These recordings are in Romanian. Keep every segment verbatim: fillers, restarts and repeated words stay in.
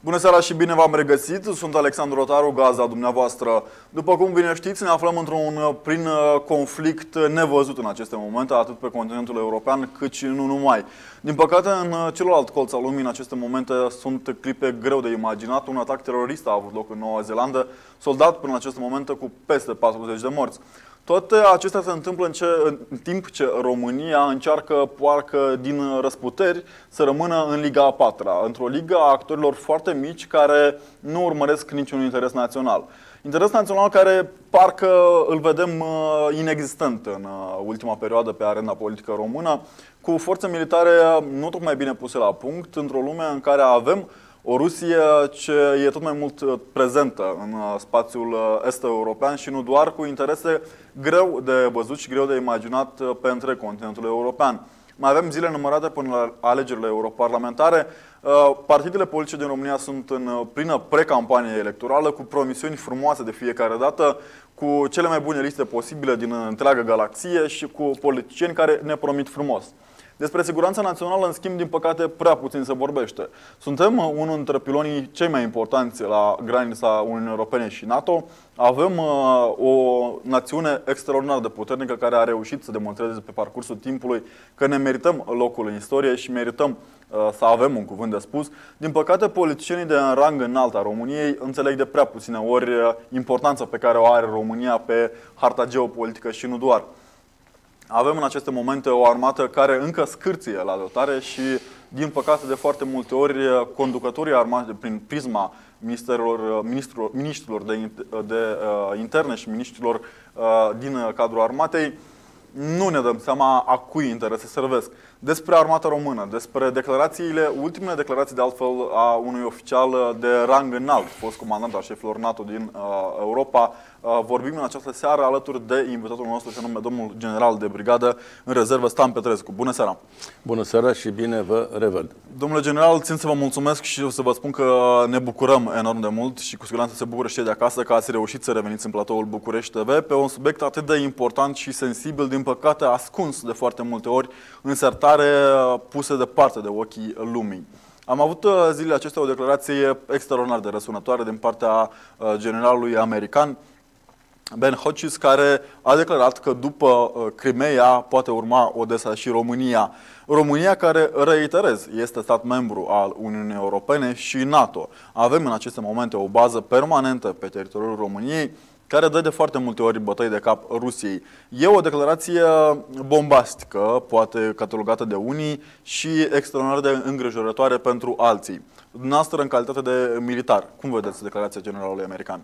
Bună seara și bine v-am regăsit. Sunt Alexandru Rotaru, gazda dumneavoastră. După cum bine știți, ne aflăm într-un plin conflict nevăzut în aceste momente, atât pe continentul european, cât și nu numai. Din păcate, în celălalt colț al lumii, în aceste momente, sunt clipe greu de imaginat. Un atac terorist a avut loc în Noua Zeelandă, soldat până în aceste momente cu peste patruzeci de morți. Toate acestea se întâmplă în, ce, în timp ce România încearcă, parcă din răsputeri, să rămână în Liga a patra, într-o ligă a actorilor foarte mici care nu urmăresc niciun interes național. Interes național care parcă îl vedem inexistent în ultima perioadă pe arena politică română, cu forțe militare nu tocmai bine puse la punct, într-o lume în care avem o Rusie ce e tot mai mult prezentă în spațiul est-european și nu doar, cu interese greu de văzut și greu de imaginat pe întreg continentul european. Mai avem zile numărate până la alegerile europarlamentare. Partidele politice din România sunt în plină precampanie electorală, cu promisiuni frumoase de fiecare dată, cu cele mai bune liste posibile din întreaga galaxie și cu politicieni care ne promit frumos. Despre siguranța națională, în schimb, din păcate, prea puțin se vorbește. Suntem unul dintre pilonii cei mai importanți la granița Uniunii Europene și NATO. Avem uh, o națiune extraordinar de puternică care a reușit să demonstreze pe parcursul timpului că ne merităm locul în istorie și merităm uh, să avem un cuvânt de spus. Din păcate, politicienii de rang înalt a României înțeleg de prea puține ori importanța pe care o are România pe harta geopolitică și nu doar. Avem în aceste momente o armată care încă scârție la dotare și, din păcate, de foarte multe ori, conducătorii armate, prin prisma ministerilor, ministrilor, ministrilor de, de uh, interne și ministrilor uh, din cadrul armatei, nu ne dăm seama a cui interese servesc. Despre armata română, despre declarațiile, ultimele declarații de altfel a unui oficial de rang înalt, fost comandant al șefilor NATO din uh, Europa, uh, vorbim în această seară alături de invitatul nostru, se nume domnul general de brigadă în rezervă, Stan Petrescu. Bună seara! Bună seara și bine vă revăd! Domnule general, țin să vă mulțumesc și să vă spun că ne bucurăm enorm de mult și cu siguranță se bucură și cei de acasă că ați reușit să reveniți în platoul București T V pe un subiect atât de important și sensibil, din păcate ascuns de foarte multe ori în sertare, puse departe de ochii lumii. Am avut zilele acestea o declarație extraordinar de răsunătoare din partea generalului american Ben Hodges, care a declarat că după Crimea poate urma Odessa și România. România care, reiterez, este stat membru al Uniunii Europene și NATO. Avem în aceste momente o bază permanentă pe teritoriul României, care dă de foarte multe ori bătăi de cap Rusiei. E o declarație bombastică, poate catalogată de unii, și extraordinar de îngrijorătoare pentru alții. Dumneavoastră, în calitate de militar, cum vedeți declarația generalului american?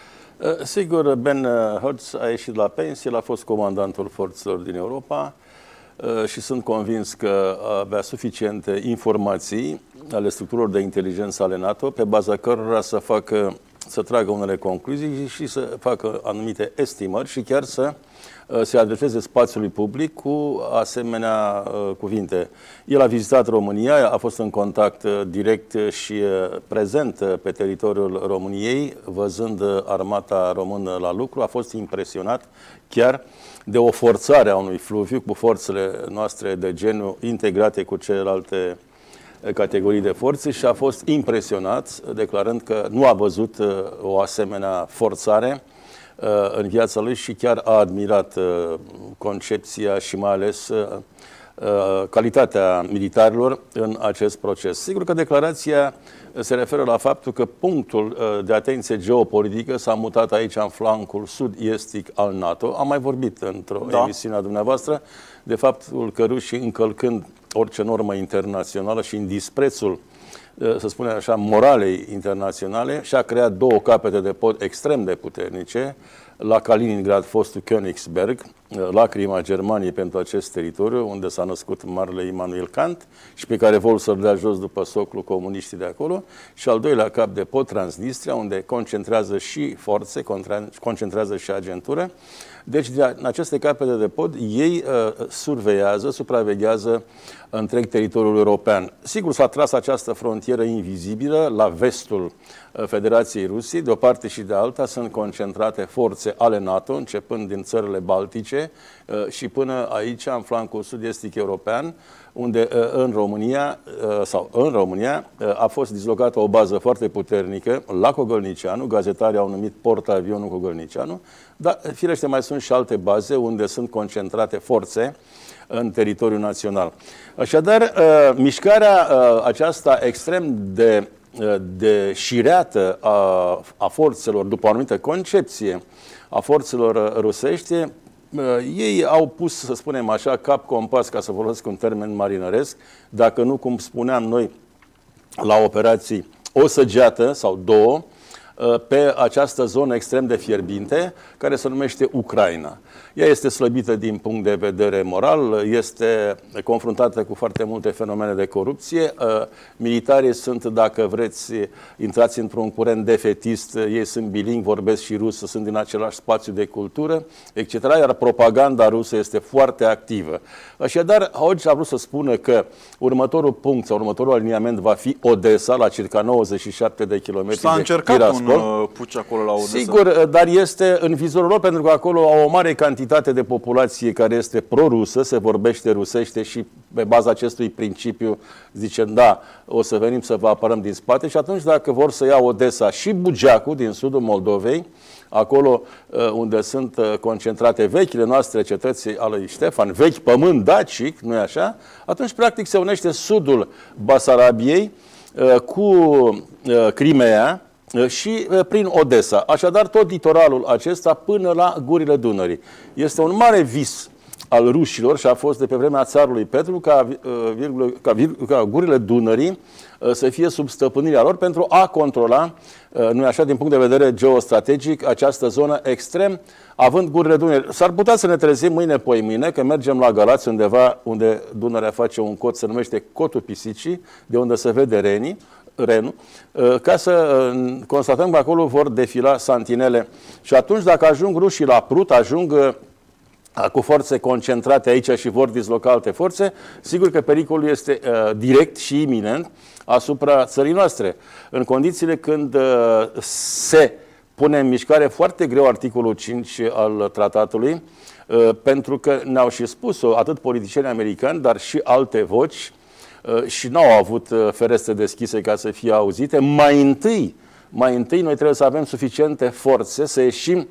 Sigur, Ben Hodges a ieșit la pensie, a fost comandantul forțelor din Europa și sunt convins că avea suficiente informații ale structurilor de inteligență ale NATO, pe baza cărora să facă să tragă unele concluzii și să facă anumite estimări și chiar să se adreseze spațiului public cu asemenea cuvinte. El a vizitat România, a fost în contact direct și prezent pe teritoriul României, văzând armata română la lucru, a fost impresionat chiar de o forțare a unui fluviu cu forțele noastre de genul integrate cu celelalte categorii de forțe și a fost impresionat, declarând că nu a văzut o asemenea forțare în viața lui și chiar a admirat concepția și mai ales calitatea militarilor în acest proces. Sigur că declarația se referă la faptul că punctul de atenție geopolitică s-a mutat aici în flancul sud-estic al NATO. Am mai vorbit într-o da. emisiune a dumneavoastră de faptul că rușii, încălcând orice normă internațională și în disprețul, să spunem așa, moralei internaționale, și-a creat două capete de pod extrem de puternice, la Kaliningrad, fostul Königsberg, lacrima Germaniei pentru acest teritoriu, unde s-a născut marele Immanuel Kant și pe care vor să-l dea jos după soclul comuniștii de acolo, și al doilea cap de pod, Transnistria, unde concentrează și forțe, concentrează și agentură. Deci, în aceste capete de pod, ei uh, surveiază, supraveghează întreg teritoriul european. Sigur, s-a tras această frontieră invizibilă la vestul uh, Federației Rusiei. De o parte și de alta sunt concentrate forțe ale NATO, începând din țările Baltice, încoace și până aici, în flancul sud-estic european, unde în România, sau în România, a fost dislocată o bază foarte puternică la Cogălnicianu, gazetarii au numit portavionul Cogălnicianu, dar firește mai sunt și alte baze unde sunt concentrate forțe în teritoriul național. Așadar, mișcarea aceasta extrem de, de șireată a, a forțelor, după o anumită concepție a forțelor rusești, ei au pus, să spunem așa, cap compas, ca să folosesc un termen marinăresc, dacă nu, cum spuneam noi, la operații, o săgeată sau două, pe această zonă extrem de fierbinte, care se numește Ucraina. Ea este slăbită din punct de vedere moral, este confruntată cu foarte multe fenomene de corupție. Militarii sunt, dacă vreți, intrați într-un curent defetist, ei sunt bilingvi, vorbesc și rusă, sunt din același spațiu de cultură, et cetera. Iar propaganda rusă este foarte activă. Așadar, Hodge a vrut să spună că următorul punct sau următorul aliniament va fi Odessa, la circa nouăzeci și șapte de kilometri de Tiraspol. S-a încercat un puci acolo la Odessa. Sigur, dar este în vizorul lor, pentru că acolo au o mare cantitate de populație care este pro-rusă, se vorbește rusește și pe baza acestui principiu zicem, da, o să venim să vă apărăm din spate și atunci dacă vor să ia Odessa și Bugeacu din sudul Moldovei, acolo unde sunt concentrate vechile noastre cetăți ale lui Ștefan, vechi pământ dacic, nu-i așa? Atunci, practic, se unește sudul Basarabiei cu Crimea și prin Odessa. Așadar, tot litoralul acesta până la gurile Dunării. Este un mare vis al rușilor și a fost de pe vremea țarului Petru ca, virgulă, ca, virgulă, ca gurile Dunării să fie sub stăpânirea lor pentru a controla, nu așa, din punct de vedere geostrategic, această zonă extrem, având gurile Dunării. S-ar putea să ne trezim mâine, poi mâine, că mergem la Galați, undeva unde Dunărea face un cot, se numește Cotul Pisicii, de unde se vede Renii, Renul, ca să constatăm că acolo vor defila santinele. Și atunci, dacă ajung rușii la Prut, ajung cu forțe concentrate aici și vor disloca alte forțe, sigur că pericolul este uh, direct și iminent asupra țării noastre. În condițiile când uh, se pune în mișcare foarte greu articolul cinci al tratatului, uh, pentru că ne-au și spus-o atât politicieni americani, dar și alte voci, uh, și n-au avut uh, ferestre deschise ca să fie auzite. Mai întâi, mai întâi noi trebuie să avem suficiente forțe să ieșim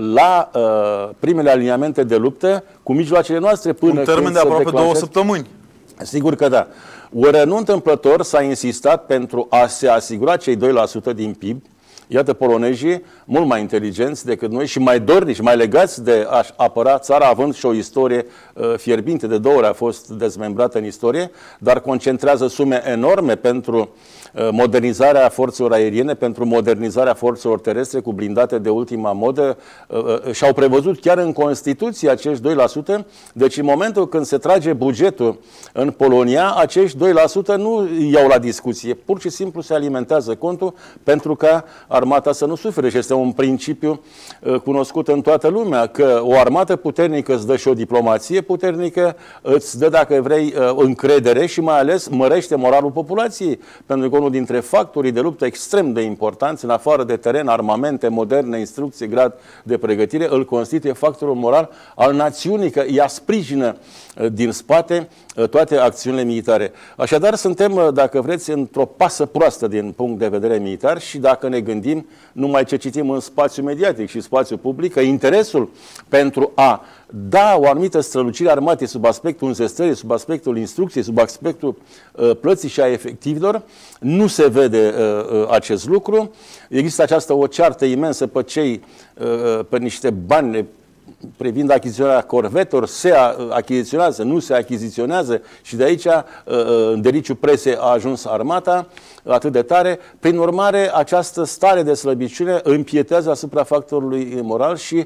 la uh, primele aliniamente de luptă cu mijloacele noastre până un termen de aproape două săptămâni. Sigur că da. Ori nu întâmplător s-a insistat pentru a se asigura cei doi la sută din P I B. Iată, polonezii, mult mai inteligenți decât noi și mai dornici, mai legați de a apăra țara, având și o istorie uh, fierbinte, de două ori a fost dezmembrată în istorie, dar concentrează sume enorme pentru uh, modernizarea forțelor aeriene, pentru modernizarea forțelor terestre cu blindate de ultima modă. Uh, uh, și-au prevăzut chiar în Constituție acești doi la sută, deci în momentul când se trage bugetul în Polonia, acești doi la sută nu iau la discuție, pur și simplu se alimentează contul pentru că armata să nu sufere și este un principiu uh, cunoscut în toată lumea, că o armată puternică îți dă și o diplomație puternică, îți dă, dacă vrei, uh, încredere și mai ales mărește moralul populației, pentru că unul dintre factorii de luptă extrem de importanți, în afară de teren, armamente moderne, instrucție, grad de pregătire, îl constituie factorul moral al națiunii, că ea sprijină uh, din spate uh, toate acțiunile militare. Așadar, suntem, uh, dacă vreți, într-o pasă proastă din punct de vedere militar și dacă ne gândim numai ce citim în spațiu mediatic și spațiu public, că interesul pentru a da o anumită strălucire armatei sub aspectul înzestării, sub aspectul instrucției, sub aspectul uh, plății și a efectivelor, nu se vede uh, acest lucru. Există această o ceartă imensă pe cei, uh, pe niște bani privind achiziționarea corvetelor, se achiziționează, nu se achiziționează și de aici în deliciu presei a ajuns armata atât de tare. Prin urmare, această stare de slăbiciune împietează asupra factorului moral și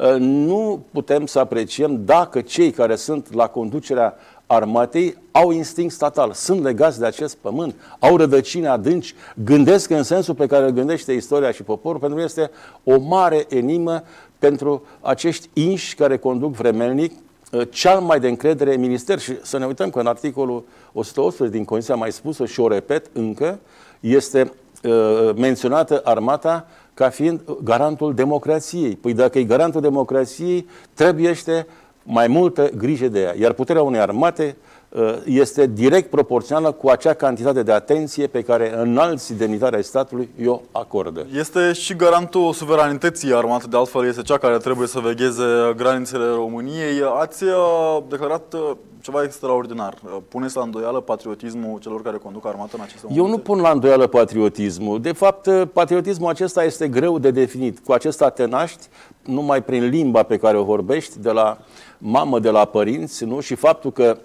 nu putem să apreciem dacă cei care sunt la conducerea armatei au instinct statal, sunt legați de acest pământ, au rădăcini adânci, gândesc în sensul pe care îl gândește istoria și poporul, pentru că este o mare enigmă pentru acești inși care conduc vremelnic cel mai de încredere minister. Și să ne uităm că în articolul o sută optsprezece din Constituție, mai spusă și o repet încă, este uh, menționată armata ca fiind garantul democrației. Păi dacă e garantul democrației, trebuiește mai multă grijă de ea. Iar puterea unei armate este direct proporțională cu acea cantitate de atenție pe care înalți demnitari ai statului o acordă. Este și garantul suveranității armate, de altfel este cea care trebuie să vegheze granițele României. Ați declarat ceva extraordinar. Puneți la îndoială patriotismul celor care conduc armata în aceste momente? Eu nu pun la îndoială patriotismul. De fapt, patriotismul acesta este greu de definit. Cu acesta te naști numai prin limba pe care o vorbești, de la mamă, de la părinți, nu? Și faptul că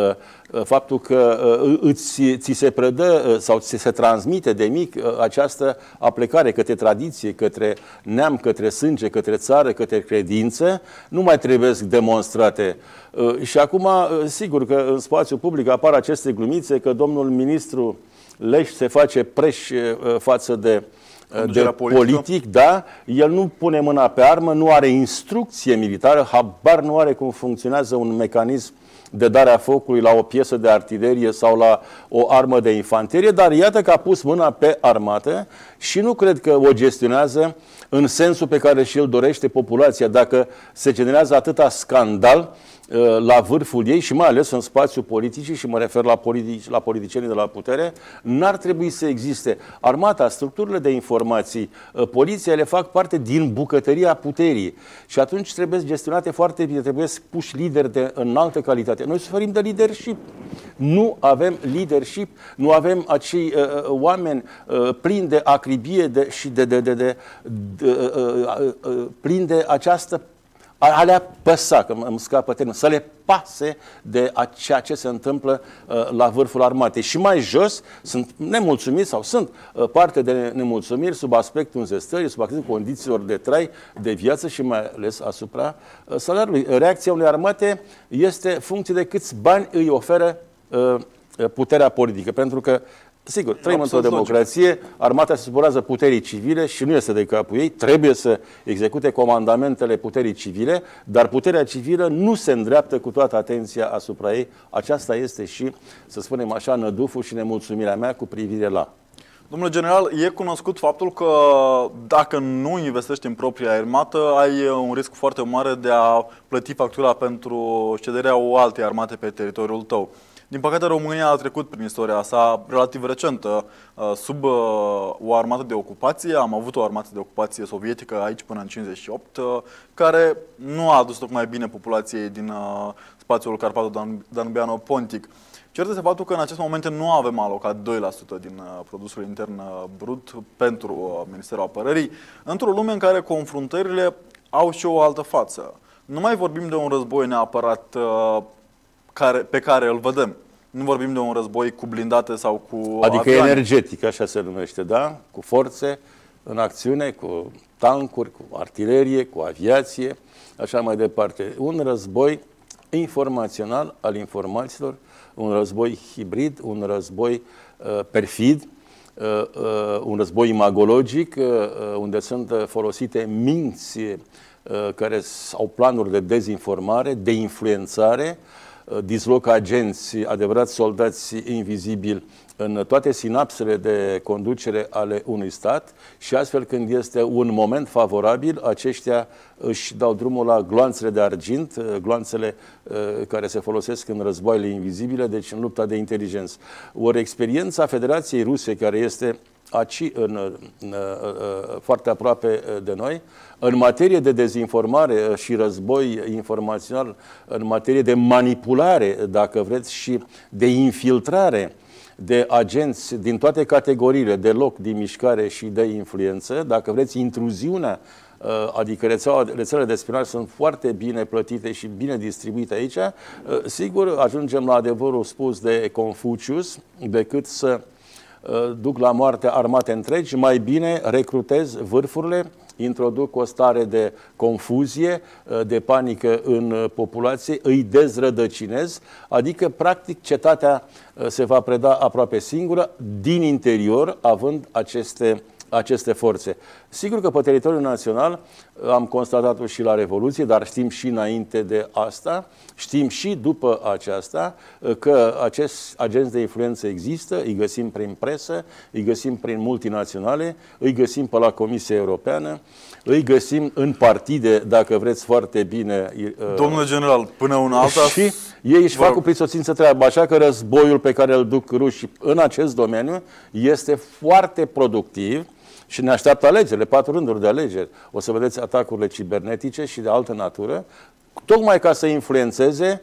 faptul că îți, ți se predă sau ți se transmite de mic această aplecare către tradiție, către neam, către sânge, către țară, către credință, nu mai trebuie demonstrate. Și acum, sigur că în spațiul public apar aceste glumițe că domnul ministru Leș se face preș față de de politic, da, el nu pune mâna pe armă, nu are instrucție militară, habar nu are cum funcționează un mecanism de dare a focului la o piesă de artilerie sau la o armă de infanterie, dar iată că a pus mâna pe armată și nu cred că o gestionează în sensul pe care și-l dorește populația. Dacă se generează atâta scandal la vârful ei și mai ales în spațiul politic, și mă refer la, politici, la politicienii de la putere, n-ar trebui să existe. Armata, structurile de informații, poliția le fac parte din bucătăria puterii și atunci trebuie gestionate foarte bine, trebuie puși lideri de înaltă calitate. Noi suferim de leadership. Nu avem leadership, nu avem acei uh, oameni uh, plini de acribie de, și de, de, de, de, de uh, uh, plini de această a le păsa, că îmi scapă termenul, să le pase de ceea ce se întâmplă uh, la vârful armatei. Și mai jos sunt nemulțumiți sau sunt uh, parte de nemulțumiri sub aspectul înzestării, sub aspectul condițiilor de trai, de viață și mai ales asupra uh, salariului. Reacția unei armate este funcție de câți bani îi oferă uh, puterea politică, pentru că sigur, trăim într-o democrație, armata se subonează puterii civile și nu este de capul ei, trebuie să execute comandamentele puterii civile, dar puterea civilă nu se îndreaptă cu toată atenția asupra ei. Aceasta este și, să spunem așa, năduful și nemulțumirea mea cu privire la. Domnule general, e cunoscut faptul că dacă nu investești în propria armată, ai un risc foarte mare de a plăti factura pentru cederea o altei armate pe teritoriul tău. Din păcate, România a trecut prin istoria sa relativ recentă sub o armată de ocupație. Am avut o armată de ocupație sovietică aici până în cincizeci și opt, care nu a adus tocmai bine populației din spațiul Carpato-Danubiano-Pontic. Cert este faptul că în acest moment nu avem alocat doi la sută din produsul intern brut pentru Ministerul Apărării, într-o lume în care confruntările au și o altă față. Nu mai vorbim de un război neapărat Care, pe care îl vedem. Nu vorbim de un război cu blindate sau cu Adică avioane. Energetic, așa se numește, da? Cu forțe în acțiune, cu tancuri, cu artilerie, cu aviație, așa mai departe. Un război informațional al informațiilor, un război hibrid, un război uh, perfid, uh, uh, un război imagologic, uh, unde sunt folosite minți uh, care au planuri de dezinformare, de influențare, dislocă agenți, adevărați soldați invizibili în toate sinapsele de conducere ale unui stat și astfel când este un moment favorabil, aceștia își dau drumul la gloanțele de argint, gloanțele care se folosesc în războaiele invizibile, deci în lupta de inteligență. Ori experiența Federației Ruse, care este aici în, în, foarte aproape de noi, în materie de dezinformare și război informațional, în materie de manipulare, dacă vreți, și de infiltrare de agenți din toate categoriile, de loc, din mișcare și de influență, dacă vreți, intruziunea, adică rețeaua, rețelele de spionaj sunt foarte bine plătite și bine distribuite aici, sigur, ajungem la adevărul spus de Confucius, decât să duc la moarte armate întregi, mai bine recrutez vârfurile, introduc o stare de confuzie, de panică în populație, îi dezrădăcinez, adică, practic, cetatea se va preda aproape singură, din interior, având aceste aceste forțe. Sigur că pe teritoriul național am constatat-o și la Revoluție, dar știm și înainte de asta, știm și după aceasta că acești agenți de influență există, îi găsim prin presă, îi găsim prin multinaționale, îi găsim pe la Comisia Europeană, îi găsim în partide, dacă vreți foarte bine. Domnule general, până una alta... Și ei își fac cu prisosință treaba, așa că războiul pe care îl duc rușii în acest domeniu este foarte productiv și ne așteaptă alegerile, patru rânduri de alegeri. O să vedeți atacurile cibernetice și de altă natură, tocmai ca să influențeze,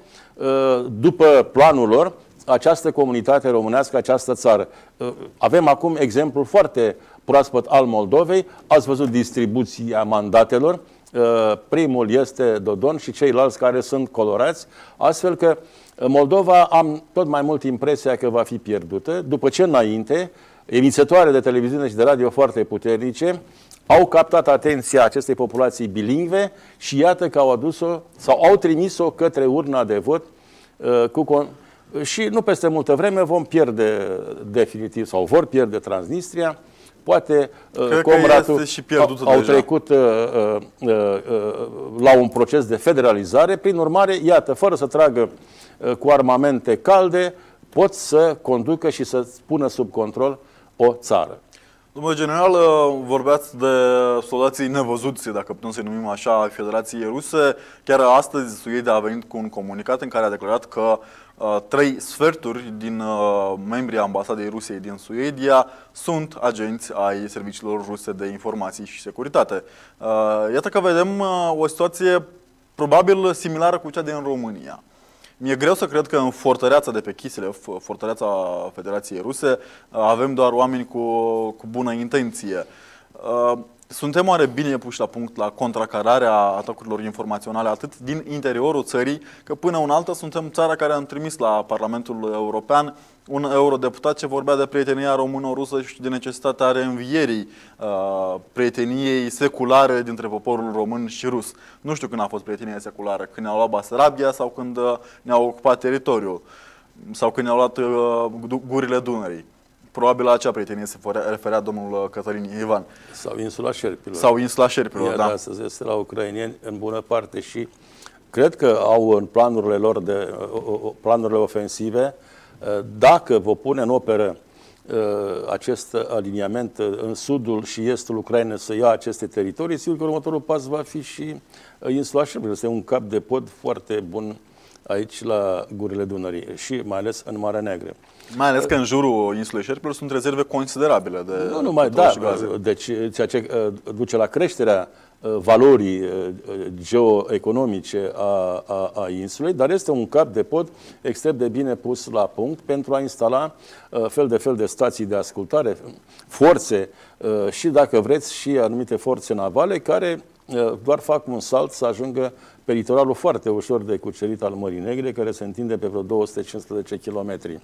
după planul lor, această comunitate românească, această țară. Avem acum exemplul foarte proaspăt al Moldovei. Ați văzut distribuția mandatelor. Primul este Dodon și ceilalți care sunt colorați, astfel că Moldova am tot mai mult impresia că va fi pierdută, după ce înainte emițătoare de televiziune și de radio foarte puternice au captat atenția acestei populații bilingve și iată că au adus-o sau au trimis-o către urna de vot cu și nu peste multă vreme vom pierde definitiv sau vor pierde Transnistria. Poate Comratul au, au trecut uh, uh, uh, la un proces de federalizare. Prin urmare, iată, fără să tragă uh, cu armamente calde, pot să conducă și să pună sub control o țară. Domnule general, vorbeați de soldații nevăzuți, dacă putem să-i numim așa, ai Federației Ruse. Chiar astăzi Suedia a venit cu un comunicat în care a declarat că uh, trei sferturi din uh, membrii ambasadei Rusiei din Suedia sunt agenți ai serviciilor ruse de informații și securitate. Uh, iată că vedem uh, o situație probabil similară cu cea din România. Mi-e greu să cred că în fortăreața de pe Chisileu, fortăreața Federației Ruse, avem doar oameni cu, cu bună intenție. Suntem oare bine puși la punct la contracararea atacurilor informaționale atât din interiorul țării, că până în altă suntem țara care am trimis la Parlamentul European un eurodeputat ce vorbea de prietenia româno-rusă și de necesitatea reînvierii uh, prieteniei seculare dintre poporul român și rus. Nu știu când a fost prietenia seculară, când ne-au luat Basarabia sau când uh, ne-au ocupat teritoriul sau când ne-au luat uh, gurile Dunării. Probabil la acea prietenie se referea domnul Cătălin Ivan. Sau insula Șerpilor. Sau insula Șerpilor, iar da. Astăzi este la ucrainieni în bună parte și cred că au în planurile lor de planurile ofensive, dacă vă pune în operă acest aliniament în sudul și estul Ucrainei să ia aceste teritorii, sigur că următorul pas va fi și insula Șerpilor. Este un cap de pod foarte bun aici la gurile Dunării și mai ales în Marea Neagră. Mai ales că în jurul insulei Șerpilor sunt rezerve considerabile de Nu numai, da, deci ceea ce duce la creșterea valorii geoeconomice a, a, a insulei, dar este un cap de pod extrem de bine pus la punct pentru a instala fel de fel de stații de ascultare, forțe și, dacă vreți, și anumite forțe navale care doar fac un salt să ajungă pe litoralul foarte ușor de cucerit al Mării Negre, care se întinde pe vreo două sute cincisprezece kilometri.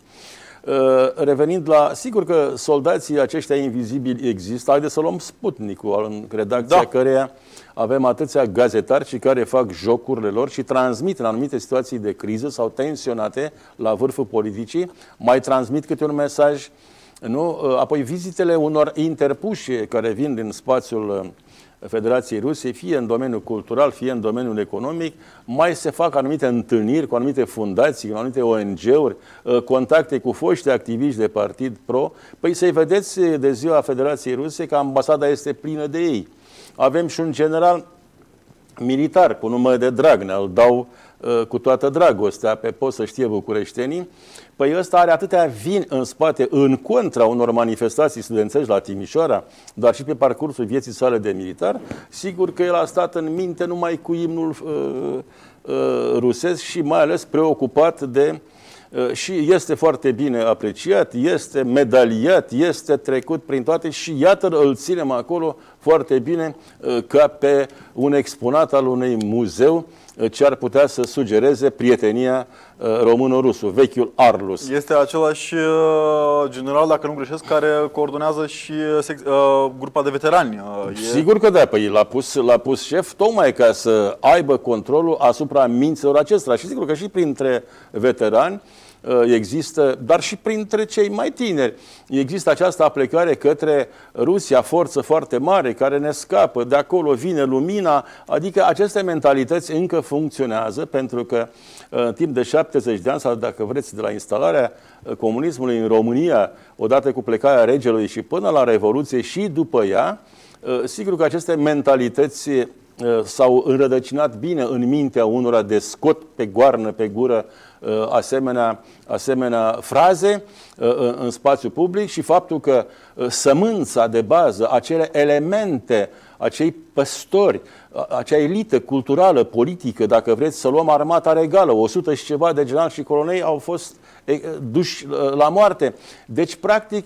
Revenind la... Sigur că soldații aceștia invizibili există. Haideți să luăm Sputnikul, în redacția da. căreia avem atâția gazetari și care fac jocurile lor și transmit în anumite situații de criză sau tensionate la vârful politicii, mai transmit câte un mesaj. Nu? Apoi vizitele unor interpuși care vin din spațiul Federației Rusiei, fie în domeniul cultural, fie în domeniul economic, mai se fac anumite întâlniri cu anumite fundații, cu anumite O N G-uri, contacte cu foști activiști de partid pro. Păi să-i vedeți de ziua Federației Ruse că ambasada este plină de ei. Avem și un general militar cu nume de Dragnea, îl dau uh, cu toată dragostea pe post să știe bucureștenii. Păi ăsta are atâtea vin în spate, în contra unor manifestații studențești la Timișoara, dar și pe parcursul vieții sale de militar. Sigur că el a stat în minte numai cu imnul uh, uh, rusesc și mai ales preocupat de... Uh, și este foarte bine apreciat, este medaliat, este trecut prin toate și iată îl ținem acolo foarte bine uh, ca pe un exponat al unui muzeu ce ar putea să sugereze prietenia româno-rusu, vechiul Arlus. Este același general, dacă nu greșesc, care coordonează și grupa de veterani. Sigur că da, păi l-a pus, l-a pus șef tocmai ca să aibă controlul asupra minților acestora. Și sigur că și printre veterani există, dar și printre cei mai tineri, există această aplecare către Rusia, forță foarte mare, care ne scapă, de acolo vine lumina, adică aceste mentalități încă funcționează, pentru că în timp de șaptezeci de ani, sau dacă vreți, de la instalarea comunismului în România, odată cu plecarea regelui și până la Revoluție și după ea, sigur că aceste mentalități s-au înrădăcinat bine în mintea unora, de scot pe goarnă, pe gură, asemenea, asemenea fraze în spațiu public, și faptul că sămânța de bază, acele elemente, acei păstori, acea elită culturală, politică, dacă vreți să luăm armata regală, o sută și ceva de generali și colonei au fost duși la moarte. Deci, practic,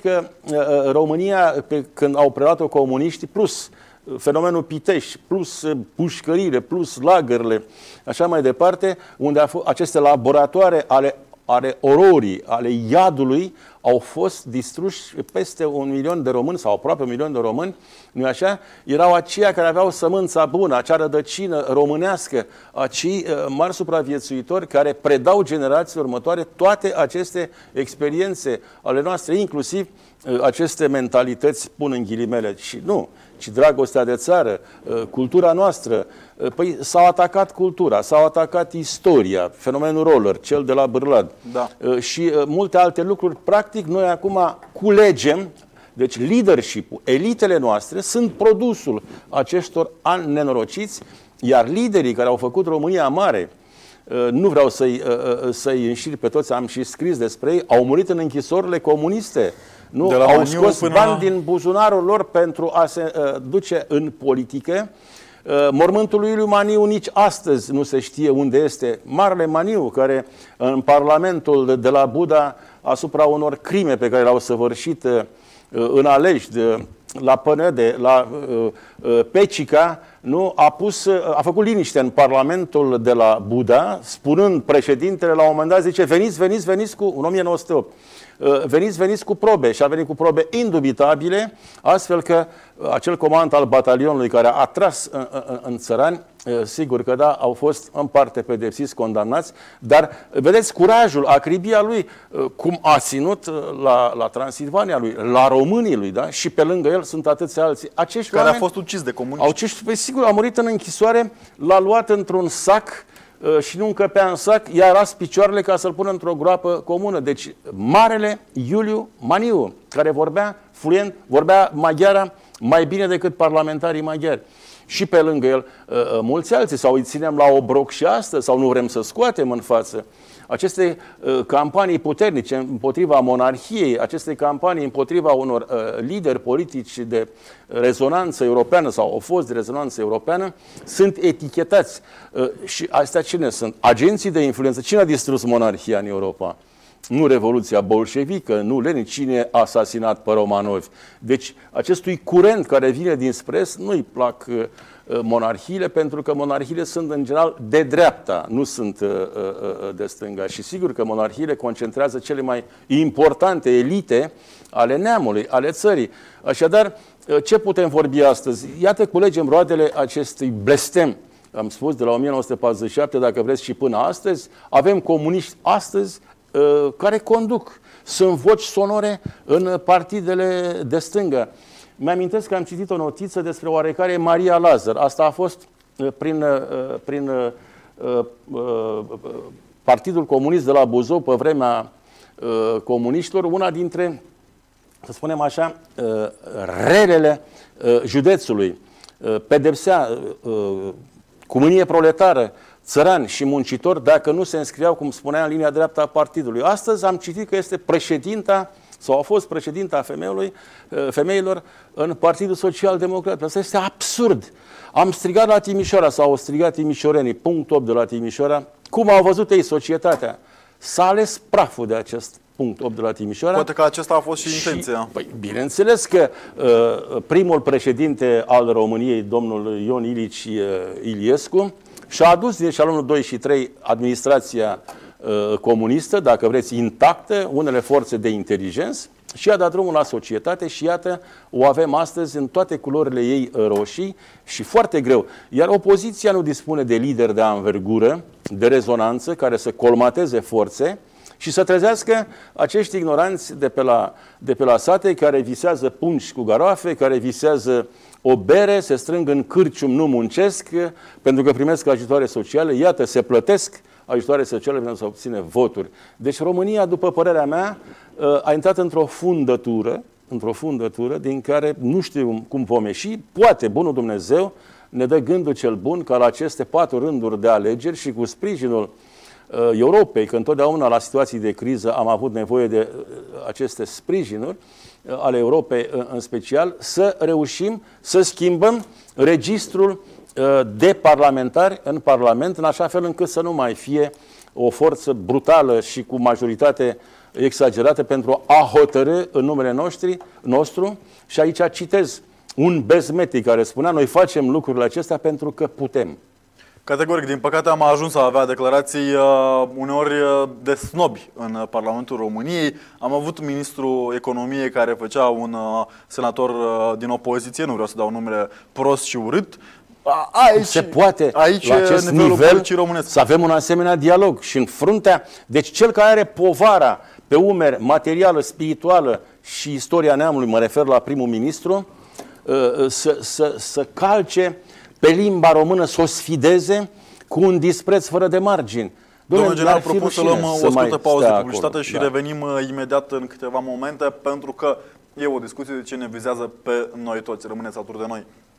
România, când au preluat-o comuniștii, plus fenomenul Pitești, plus pușcările, plus lagările, așa mai departe, unde a fost, aceste laboratoare ale, ale ororii, ale iadului, au fost distruși peste un milion de români, sau aproape un milion de români, nu-i așa? Erau aceia care aveau sămânța bună, acea rădăcină românească, acei mari supraviețuitori care predau generațiilor următoare toate aceste experiențe ale noastre, inclusiv aceste mentalități, pun în ghilimele, și nu, ci dragostea de țară, cultura noastră. Păi s-au atacat cultura, s-au atacat istoria, fenomenul roller, cel de la Bârlad, da. Și multe alte lucruri. Practic, noi acum culegem, deci leadership-ul, elitele noastre sunt produsul acestor ani nenorociți, iar liderii care au făcut România mare, nu vreau să-i să-i înșir pe toți, am și scris despre ei, au murit în închisorile comuniste. Nu, au scos bani la... din buzunarul lor pentru a se uh, duce în politică. Uh, mormântul lui Iuliu Maniu nici astăzi nu se știe unde este. Marele Maniu, care în Parlamentul de, de la Buda, asupra unor crime pe care le-au săvârșit uh, în Aleși, de, la Pănăde, la uh, uh, Pecica, nu, a, pus, uh, a făcut liniște în Parlamentul de la Buda, spunând președintele, la un moment dat, zice, veniți, veniți, veniți cu, în o mie nouă sute opt, veniți, veniți cu probe, și a venit cu probe indubitabile, astfel că acel comandant al batalionului care a tras în, în, în țărani, sigur că da, au fost în parte pedepsiți, condamnați, dar vedeți curajul, acribia lui, cum a ținut la, la Transilvania lui, la românii lui, da? Și pe lângă el sunt atâția alții. Acești care oameni a fost ucis de comuniști. Au, cești, pe sigur, a murit în închisoare, l-a luat într-un sac și nu încăpea în sac, i-a ras picioarele ca să-l pună într-o groapă comună. Deci, marele Iuliu Maniu, care vorbea fluent, vorbea maghiara mai bine decât parlamentarii maghiari. Și pe lângă el, mulți alții, sau îi ținem la obroc și astăzi, sau nu vrem să scoatem în față. Aceste uh, campanii puternice împotriva monarhiei, aceste campanii împotriva unor uh, lideri politici de rezonanță europeană sau au fost de rezonanță europeană, sunt etichetați. Uh, și astea cine sunt? Agenții de influență. Cine a distrus monarhia în Europa? Nu Revoluția bolșevică, nu Lenin, cine a asasinat pe Romanovi. Deci acestui curent care vine dinspre est nu-i plac uh, monarhiile, pentru că monarhiile sunt în general de dreapta, nu sunt uh, uh, de stânga. Și sigur că monarhiile concentrează cele mai importante elite ale neamului, ale țării. Așadar, uh, ce putem vorbi astăzi? Iată, culegem roadele acestui blestem. Am spus, de la o mie nouă sute patruzeci și șapte, dacă vreți, și până astăzi, avem comuniști astăzi uh, care conduc. Sunt voci sonore în partidele de stângă. Mi-amintesc că am citit o notiță despre oarecare Maria Lazar. Asta a fost prin, prin uh, uh, Partidul Comunist de la Buzău, pe vremea uh, comuniștilor, una dintre, să spunem așa, uh, relele uh, județului. Uh, pedepsea uh, cu mânie proletară țărani și muncitori dacă nu se înscriau, cum spunea, în linia dreaptă a partidului. Astăzi am citit că este președinta sau a fost președinta femeului, femeilor în Partidul Social Democrat. Asta este absurd. Am strigat la Timișoara, sau au strigat timișorenii, punct opt de la Timișoara, cum au văzut ei societatea. S-a ales praful de acest punct opt de la Timișoara. Poate că acesta a fost și, și intenția. Păi, bineînțeles că uh, primul președinte al României, domnul Ion Ilici uh, Iliescu, și-a adus din eșalonul doi și trei administrația comunistă, dacă vreți, intactă, unele forțe de inteligență, și a dat drumul la societate și iată, o avem astăzi în toate culorile ei roșii și foarte greu. Iar opoziția nu dispune de lideri de anvergură, de rezonanță, care să colmateze forțe și să trezească acești ignoranți de pe la, de pe la sate care visează pungi cu garoafe, care visează o bere, se strâng în cârcium, nu muncesc, pentru că primesc ajutoare sociale, iată, se plătesc ajutoare sociale pentru să obține voturi. Deci România, după părerea mea, a intrat într-o fundătură, într-o fundătură din care nu știu cum vom ieși. Poate bunul Dumnezeu ne dă gândul cel bun ca la aceste patru rânduri de alegeri și cu sprijinul uh, Europei, că întotdeauna la situații de criză am avut nevoie de uh, aceste sprijinuri uh, ale Europei uh, în special, să reușim să schimbăm registrul uh, de parlamentari în Parlament, în așa fel încât să nu mai fie o forță brutală și cu majoritate exagerată pentru a hotărâ în numele noștri, nostru. Și aici citez un bezmetic care spunea: noi facem lucrurile acestea pentru că putem. Categoric, din păcate am ajuns să avea declarații uh, uneori de snobi în Parlamentul României. Am avut ministrul economiei care făcea un uh, senator uh, din opoziție, nu vreau să dau numele, prost și urât. Aici, se poate aici la acest nivel să avem un asemenea dialog și în fruntea. Deci cel care are povara pe umeri materială, spirituală și istoria neamului, mă refer la primul ministru, să, să, să calce pe limba română, să o sfideze cu un dispreț fără de margini. Domnul general, propun să luăm o scurtă pauză de publicitate și da. revenim imediat în câteva momente, pentru că e o discuție de ce ne vizează pe noi toți. Rămâneți alături de noi.